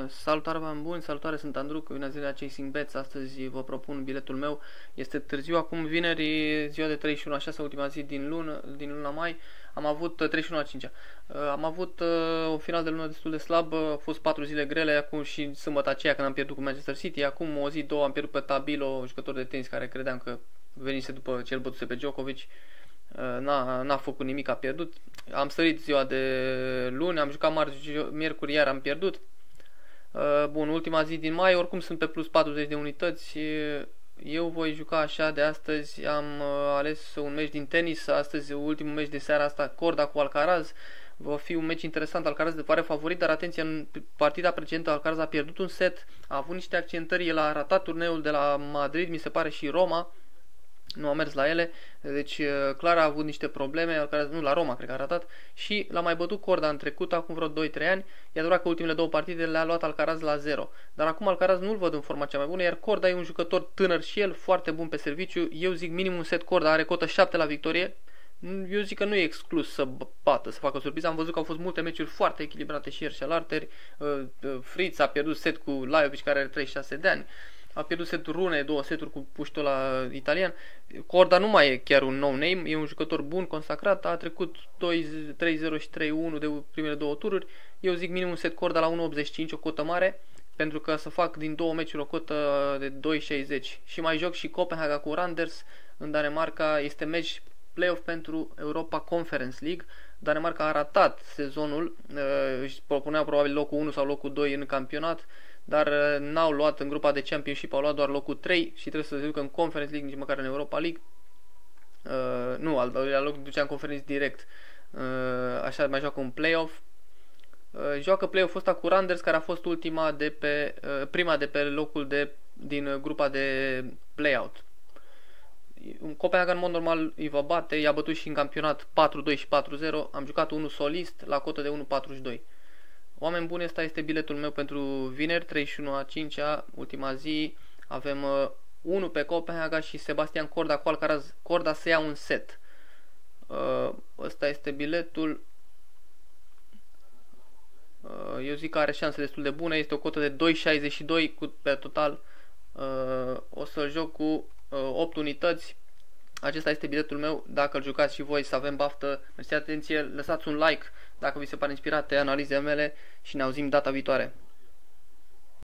Salutare, oameni buni, salutare, sunt Andru, cu zilea Chasing Bets. Astăzi vă propun biletul meu. Este târziu, acum vineri, ziua de 31/6, ultima zi din luna mai. Am avut 31/5. Am avut o final de lună destul de slab, au fost 4 zile grele, acum și sâmbătă aceea când am pierdut cu Manchester City. Acum o zi, două am pierdut pe Tabilo, jucător de tenis care credeam că venise după ce îl bătuse pe Djokovic. N-a făcut nimic, a pierdut. Am sărit ziua de luni, am jucat marți, miercuri, iar am pierdut. Bun, ultima zi din mai, oricum sunt pe plus 40 de unități. Eu voi juca așa de astăzi. Am ales un meci din tenis. Astăzi, ultimul meci de seara asta, Corda cu Alcaraz. Va fi un meci interesant. Alcaraz de pare favorit, dar atenție, în partida precedentă Alcaraz a pierdut un set, a avut niște accentări, el a ratat turneul de la Madrid, mi se pare, și Roma. Nu a mers la ele, deci clar a avut niște probleme, Alcaraz, nu, la Roma cred că a ratat, și l-a mai bătut Corda în trecut, acum vreo 2-3 ani. E adevărat că ultimele două partide le-a luat Alcaraz la 0, dar acum Alcaraz nu-l văd în forma cea mai bună, iar Corda e un jucător tânăr și el, foarte bun pe serviciu. Eu zic minim un set Corda, are cotă 7 la victorie. Eu zic că nu e exclus să bată, să facă o surpriză. Am văzut că au fost multe meciuri foarte echilibrate și ieri și alalteri. Fritz a pierdut set cu Lajovic, care are 36 de ani. A pierdut setul Rune, 2 seturi cu puștul la italian. Corda nu mai e chiar un nou name, e un jucător bun, consacrat. A trecut 3-0 și 3-1 de primele două tururi. Eu zic minimum set Corda la 1.85, o cotă mare, pentru că să fac din două meciuri o cotă de 2.60. Și mai joc și Copenhaga cu Randers în Danemarca. Este meci playoff pentru Europa Conference League. Danemarca a ratat sezonul, își propunea probabil locul 1 sau locul 2 în campionat, dar n-au luat în grupa de Championship, au luat doar locul 3 și trebuie să se ducă în Conference League, nici măcar în Europa League. Nu, al doilea loc ducea în Conference direct. Așa mai joacă un playoff. Joacă playoff-ul ăsta cu Randers, care a fost prima de pe locul din grupa de playout. Copenhagen în mod normal îi va bate, i-a bătut și în campionat 4-2 și 4-0. Am jucat unul solist la cotă de 1.42. Oameni buni, ăsta este biletul meu pentru vineri, 31/5, ultima zi. Avem 1 pe Copenhaga și Sebastian Corda cu Alcaraz. Corda să ia un set. Ăsta este biletul. Eu zic că are șanse destul de bune. Este o cotă de 2.62 pe total. O să joc cu 8 unități. Acesta este biletul meu. Dacă îl jucați și voi, să avem baftă. Mersi, atenție, lăsați un like dacă vi se pare inspirate analizele mele și ne auzim data viitoare.